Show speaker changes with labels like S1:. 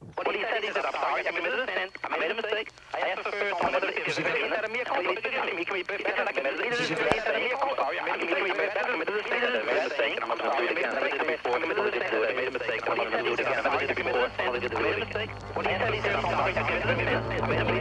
S1: What he said is that I'm sorry, I committed a sin, I made a mistake. I asked for someone whether if you forgive me, that Mea Culpa, forgive me, can we be better? I committed a sin, Mea Culpa, I committed a sin, I made a mistake, I'm sorry, I made a mistake before, I made a mistake, I'm going to do it again, I committed a sin, I made a mistake. What he said is that I'm sorry, I committed a sin, I made a mistake.